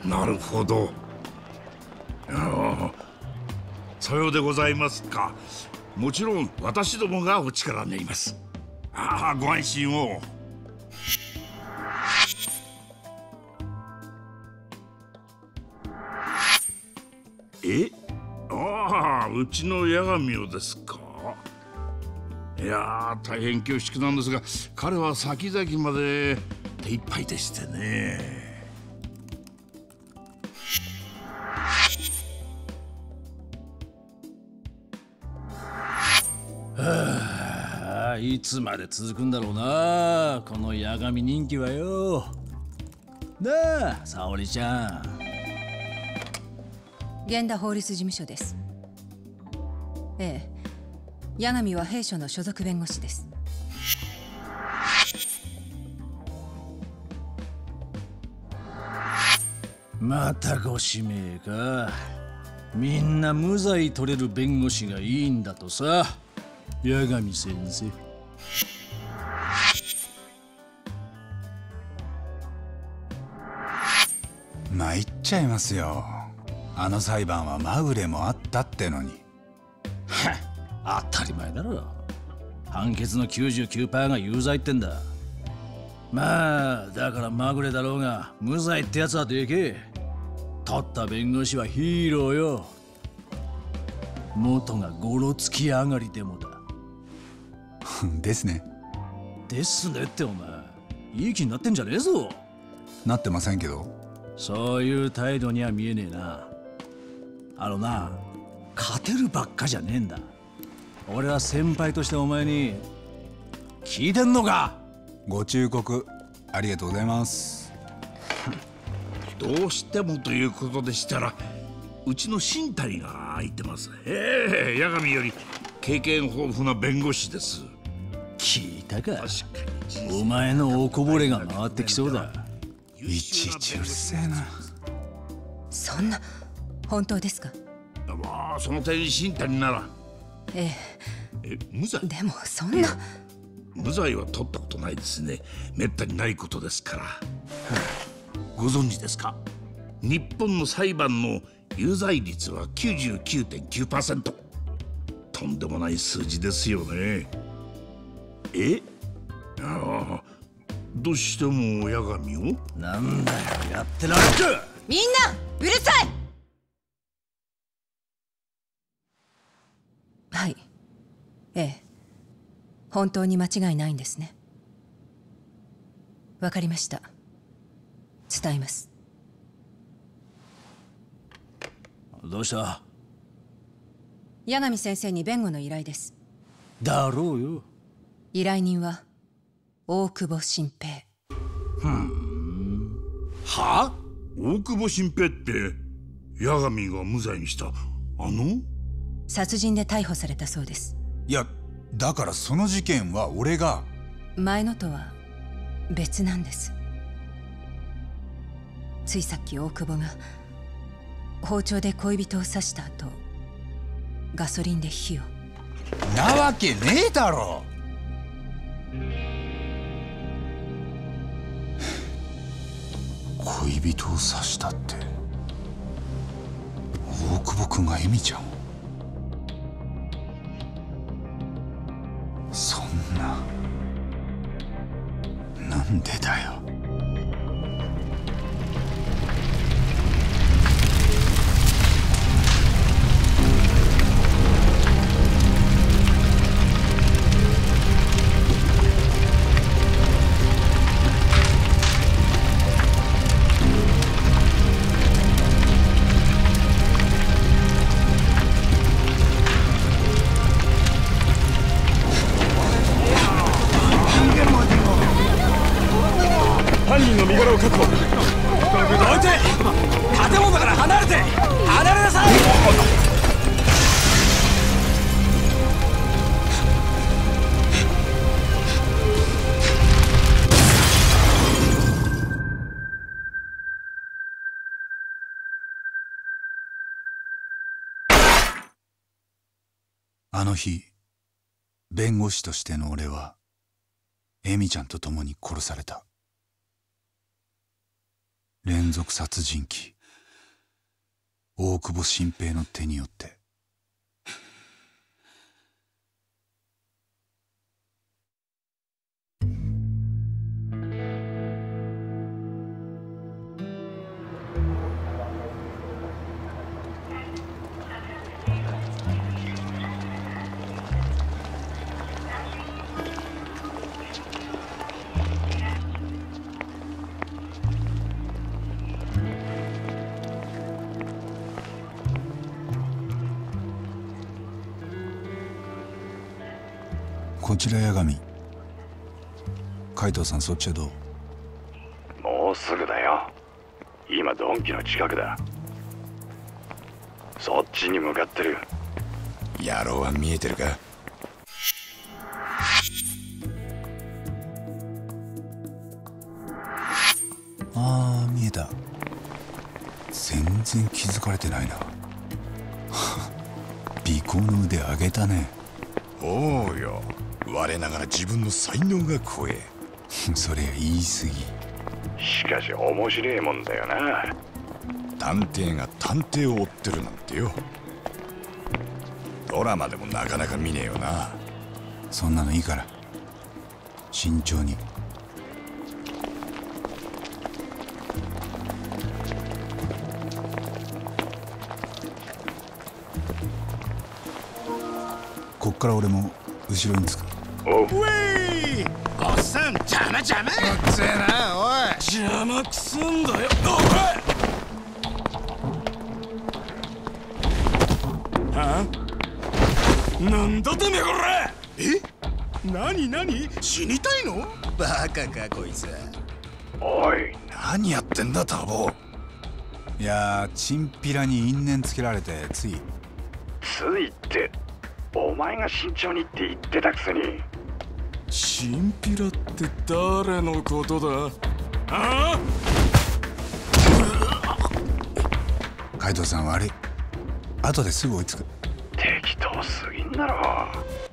なるほど。さようでございますか。もちろん私どもがお力になります。ご安心を。うちの八神をですか。いや大変恐縮なんですが、彼は先々まで手一杯でしてね。 いつまで続くんだろうな、この八神人気はよ。なあ、沙織ちゃん。 源田法律事務所です。ええ、八神は弊社の所属弁護士です。 またご指名か。みんな無罪取れる弁護士がいいんだとさ、八神先生。 参っちゃいますよ。あの裁判はまぐれもあったってのに。 当たり前だろ。判決の 99% が有罪ってんだ。まあだからまぐれだろうが無罪ってやつはでけえ。取った弁護士はヒーローよ。元がゴロつき上がりでもだ。 ですね。 ですねってお前いい気になってんじゃねえぞ。 なってませんけど。 そういう態度には見えねえな。勝てるばっかじゃねえんだ。俺は先輩としてお前に聞いてんのか。 ご忠告ありがとうございます。 どうしてもということでしたら、うちの新谷が空いてます。八神より経験豊富な弁護士です。 聞いたか。 確かにお前のおこぼれが回ってきそうだ。 いちいちうるせえな。 そんな本当ですか。 その点新谷なら。無罪。 でもそんな。 無罪は取ったことないですね。めったにないことですから。ご存知ですか。日本の裁判の有罪率は 99.9%。とんでもない数字ですよね。どうしても八神を。 なんだよ、やってられるか。 みんなうるさい。はい、本当に間違いないんですね。わかりました。伝えます。 どうした。 八神先生に弁護の依頼です。 だろうよ。 依頼人は大久保新平。 は？ 大久保新平って八神が無罪にした殺人で逮捕されたそうです。 いやだからその事件は俺が。 前のとは別なんです。ついさっき大久保が包丁で恋人を刺した後、ガソリンで火を。 なわけねえだろ。恋人を刺したって大久保君が恵美ちゃんを。そんな、なんでだよ。 犯人の身柄を確保。どいて！建物から離れて！離れなさい！ あの日弁護士としての俺は恵美ちゃんと共に殺された。連続殺人鬼大久保新平の手によって。こちら八神。海藤さん、そっちはどう？ もうすぐだよ。今ドンキの近くだ。そっちに向かってる。 野郎は見えてるか？ ああ、見えた。全然気づかれてないな。尾行の腕上げたね。 おうよ、我ながら自分の才能が怖え。 そりゃ言い過ぎ。 しかし面白いもんだよな。 探偵が探偵を追ってるなんてよ。ドラマでもなかなか見ねえよな。 そんなのいいから慎重に。こっから俺も後ろにつく。 おう。 ウェイ、おっさん、邪魔邪魔。 うっせえな、おい。 邪魔くすんだよ。はあ？なんだてめえこら。何死にたいの？ バカかこいつ。 おい、 何やってんだタボ。 いやー、チンピラに因縁つけられてつい。 ついってお前が慎重にって言ってたくせに。 チンピラって誰のことだ？ああ？ 海藤さん悪い。後ですぐ追いつく。 適当すぎんだろ。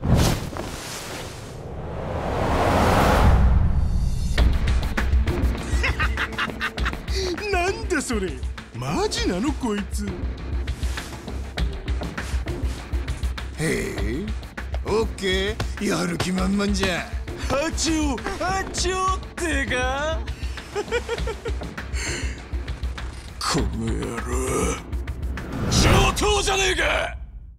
なんだそれ、マジなのこいつ。 へえ、オッケー、やる気満々じゃ。 ハチョってか。この野郎、上等じゃねえか。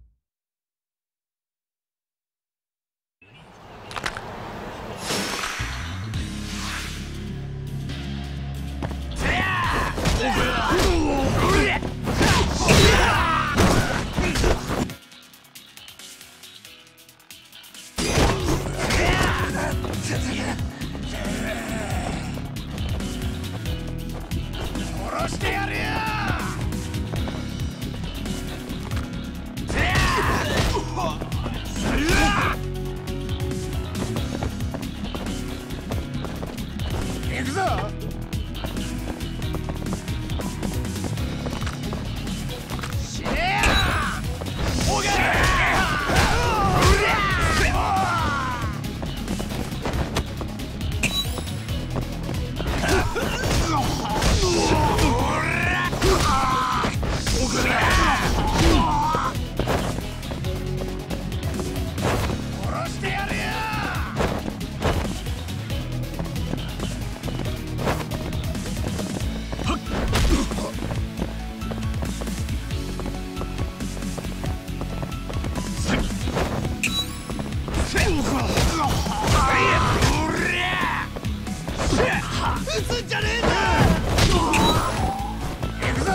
殺してやるよ。行くぞ。死ねや。おげ。殺してやるよ。撃つんじゃねえんだ。行くぞ。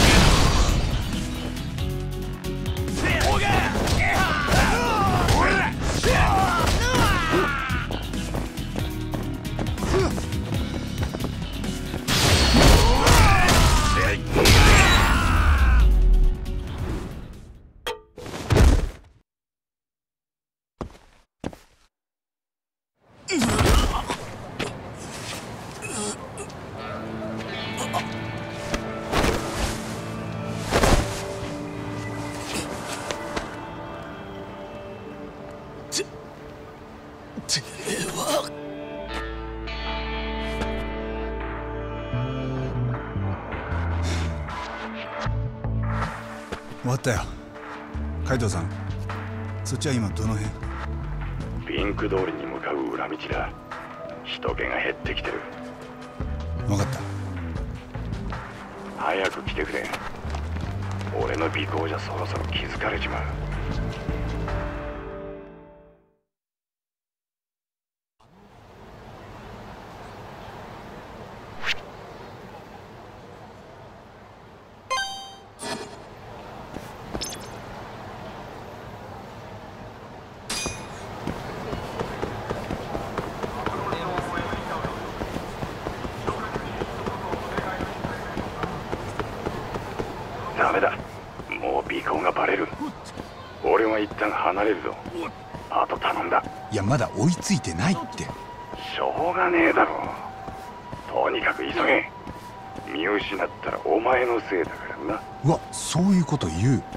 おげ。 終わったよ。海藤さん、そっちは今どの辺？ ピンク通りに向かう裏道だ。人気が減ってきてる。 分かった。 早く来てくれ。俺の尾行じゃそろそろ気づかれちまう。ダメだ。もう尾行がバレる。俺は一旦離れるぞ。あと頼んだ。 いや、まだ追いついてないって。 しょうがねえだろ。とにかく急げ。見失ったらお前のせいだからな。 うわ、そういうこと言う。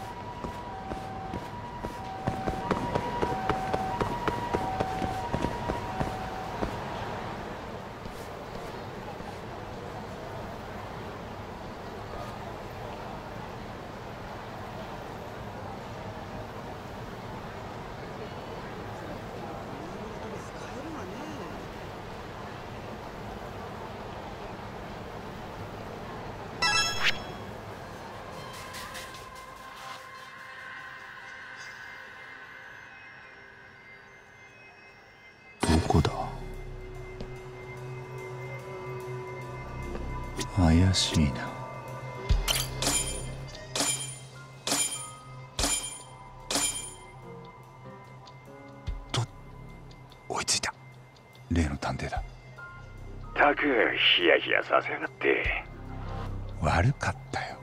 どこだ？怪しいな。追いついた。例の探偵だ。 たくヒヤヒヤさせやがって。 悪かったよ。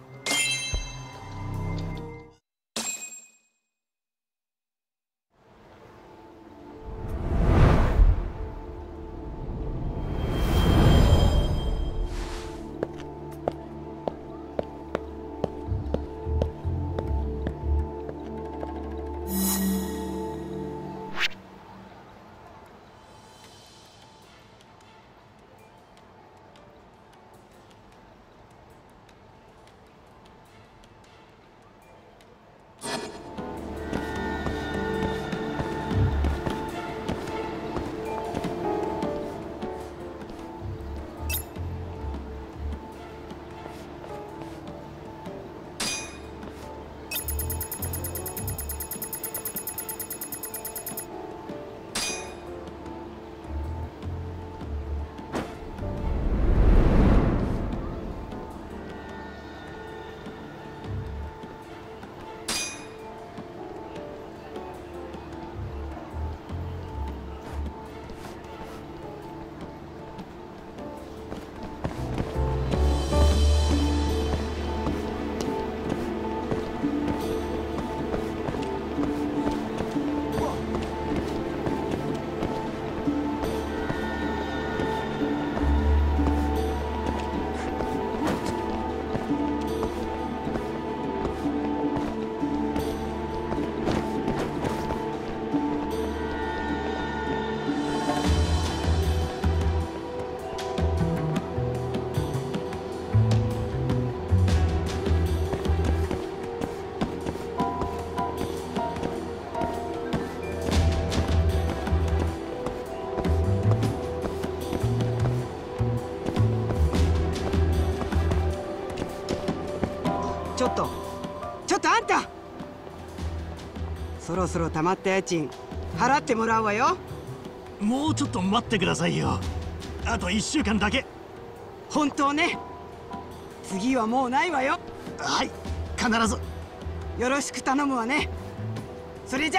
ちょっとあんた、そろそろ溜まった家賃払ってもらうわよ。 もうちょっと待ってくださいよ。あと1週間だけ。 本当ね。次はもうないわよ。 はい、必ずよろしく頼むわね。それじゃ。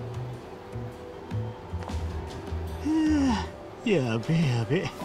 やべえやべえ。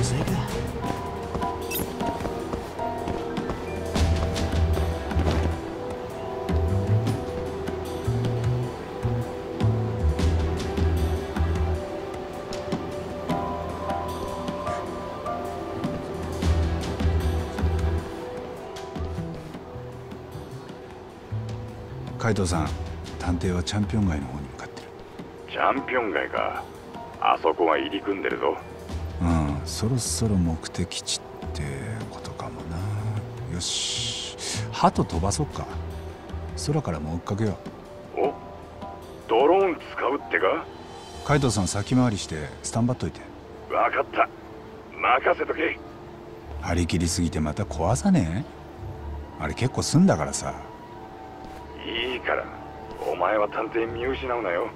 せいか。 海藤さん、探偵はチャンピオン街の方に向かってる。 チャンピオン街か。あそこは入り組んでるぞ。 うん、そろそろ目的地ってことかもな。よし、鳩飛ばそっか。空からも追っかけよう。お、ドローン使うってか。 海藤さん、先回りしてスタンバっといて。 分かった、任せとけ。 張り切りすぎてまた壊さねえ？あれ結構済んだからさ。 いいから、お前は探偵見失うなよ。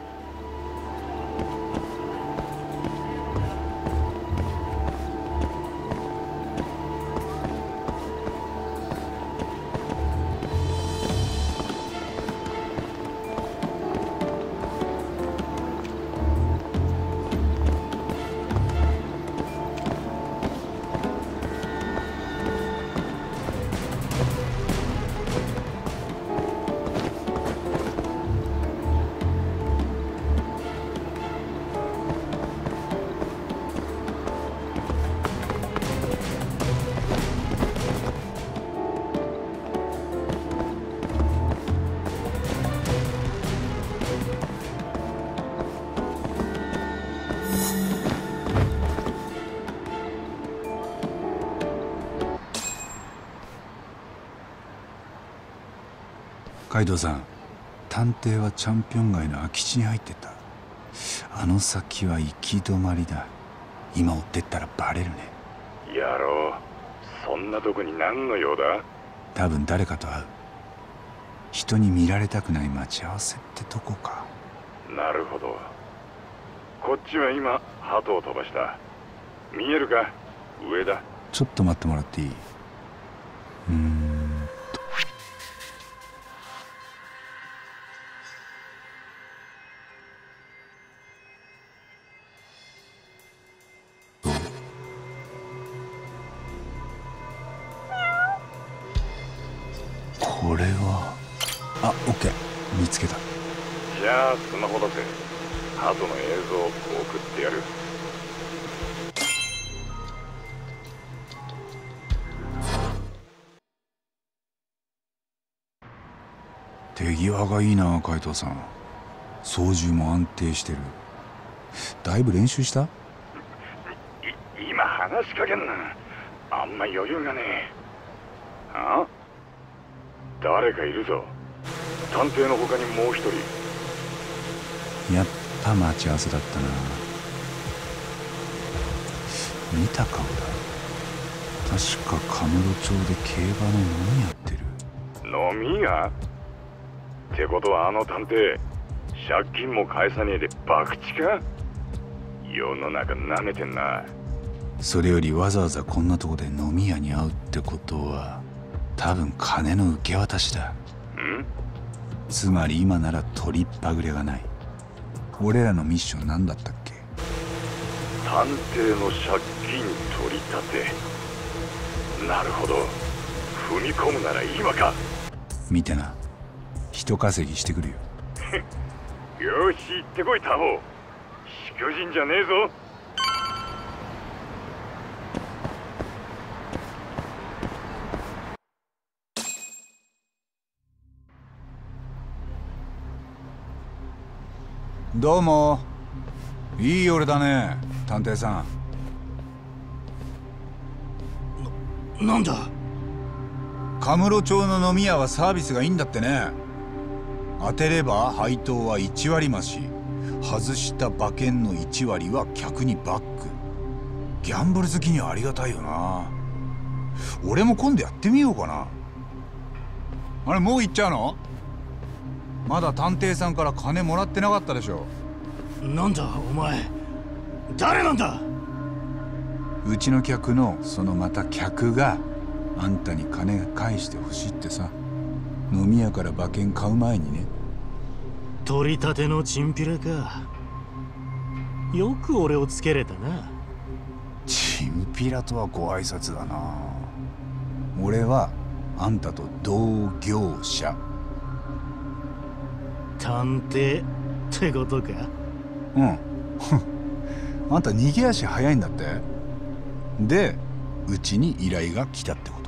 海藤さん、探偵はチャンピオン街の空き地に入ってた。あの先は行き止まりだ。今追ってったらバレるね。 やろう。そんなとこに何の用だ？ 多分誰かと会う。人に見られたくない待ち合わせってとこか。 なるほど。こっちは今鳩を飛ばした。見えるか？上だ。 ちょっと待ってもらっていい？これは、あ、オッケー、見つけた。 じゃあスマホ出せ。鳩の映像を送ってやる。 手際がいいな、海藤さん。操縦も安定してる。だいぶ練習した？ 今話しかけんな。あんま余裕がねえ。あ？誰かいるぞ。探偵の他にもう一人。 やっぱ待ち合わせだったな。見た顔だ。確かカムロ町で競馬の飲みやってる。 飲み屋？ってことはあの探偵、借金も返さねえで博打か？世の中なめてんな。 それよりわざわざこんなとこで飲み屋に会うってことは、多分金の受け渡しだ。つまり今なら取りっぱぐれがない。俺らのミッション何だったっけ？ 探偵の借金取り立て。なるほど。踏み込むなら今か。 見てな。人稼ぎしてくるよ。 よし、行ってこいタボ。祝人じゃねえぞ。 どうも。いい夜だね、探偵さん。なんだ？ カムロ町の飲み屋はサービスがいいんだってね。当てれば配当は1割増し、外した馬券の1割は客にバック。ギャンブル好きにはありがたいよな。俺も今度やってみようかな。あれ、もう行っちゃうの？まだ探偵さんから金もらってなかったでしょ。 なんだお前、誰なんだ？ うちの客のそのまた客があんたに金返してほしいってさ。飲み屋から馬券買う前にね。 取り立てのチンピラか。よく俺をつけれたな。 チンピラとはご挨拶だな。俺はあんたと同業者。 探偵ってことか？ うん。あんた逃げ足早いんだって。でうちに依頼が来たってこと。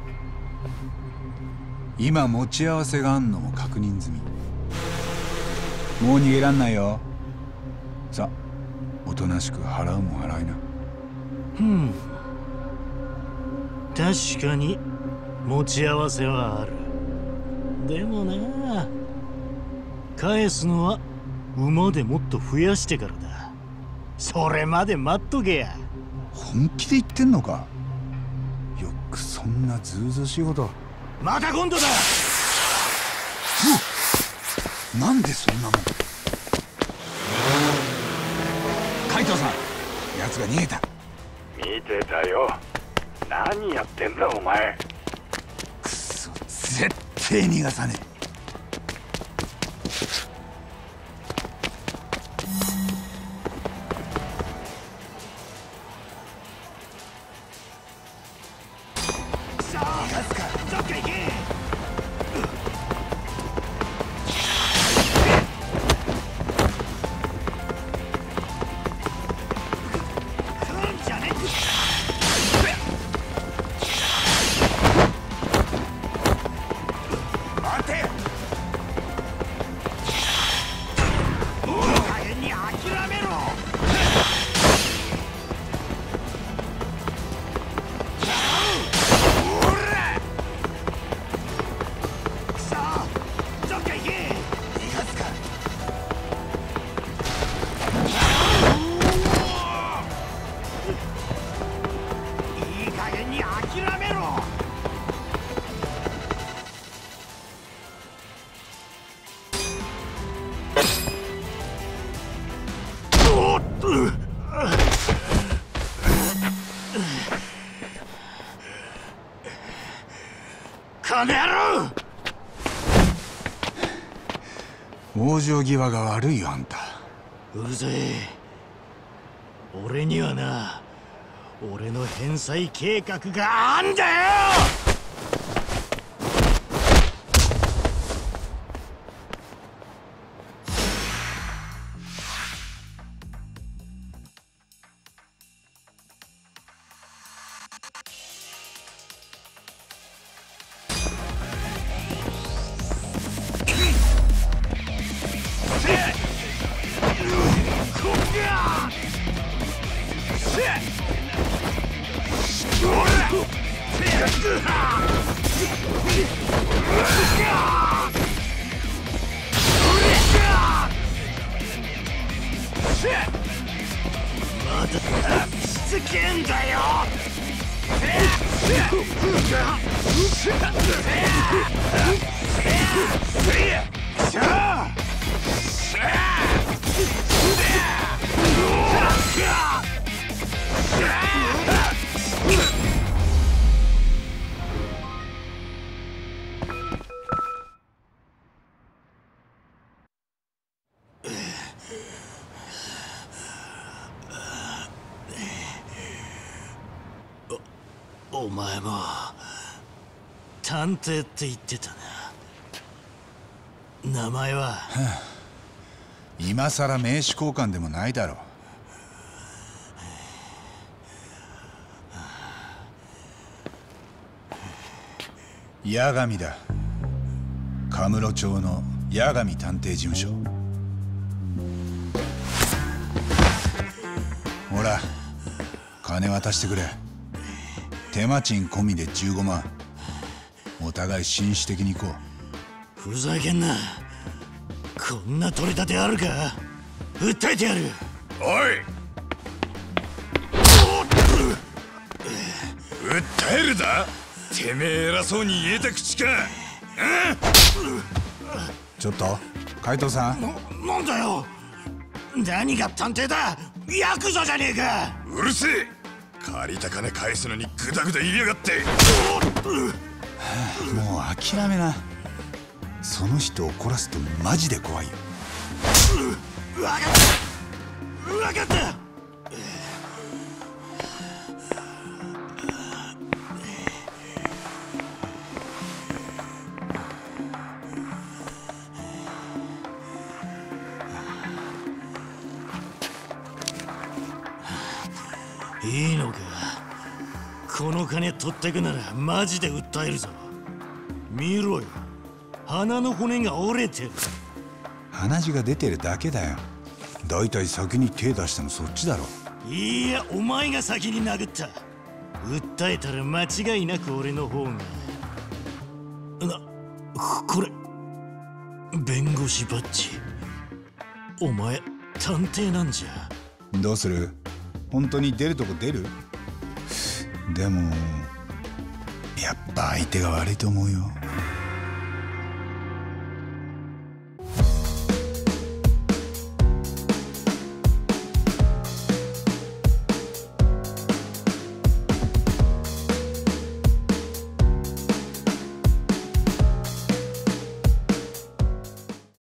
今持ち合わせがあんのも確認済み。もう逃げらんないよ。さあおとなしく払うもん払いな。 確かに持ち合わせはある。でもな、返すのは馬でもっと増やしてからだ。それまで待っとけや。 本気で言ってんのか？よくそんなずうずうしいこと。 また今度だ。 なんでそんなもん。海藤さん、奴が逃げた。 見てたよ。何やってんだお前。 くそ、絶対逃がさねえ。往生際が悪いよあんた。 うるせえ。俺にはな、俺の返済計画があんだよ。お前も探偵って言ってたな。名前は？ 今さら名刺交換でもないだろう。八神だ。カムロ町の八神探偵事務所。ほら金渡してくれ。手間賃込みで15万。お互い紳士的に行こう。ふざけんな。こんな取り立てあるか。訴えてやる。 おい、訴えるだ。てめえ偉そうに言えた口か。 ちょっと海藤さん。 なんだよ。何が探偵だ。ヤクザじゃねえか。 うるせえ。借りた金返すのにグダグダ言いやがって。 もう諦めな。その人を怒らすとマジで怖いよ。 分かった。 いいのか。この金取ってくならマジで訴えるぞ。見ろよ、鼻の骨が折れてる。 鼻血が出てるだけだよ。だいたい先に手出したのそっちだろ。 いや、お前が先に殴った。訴えたら間違いなく俺の方が。これ弁護士バッジ。お前探偵なんじゃ。 どうする？本当に出るとこ出る？でもやっぱ相手が悪いと思うよ。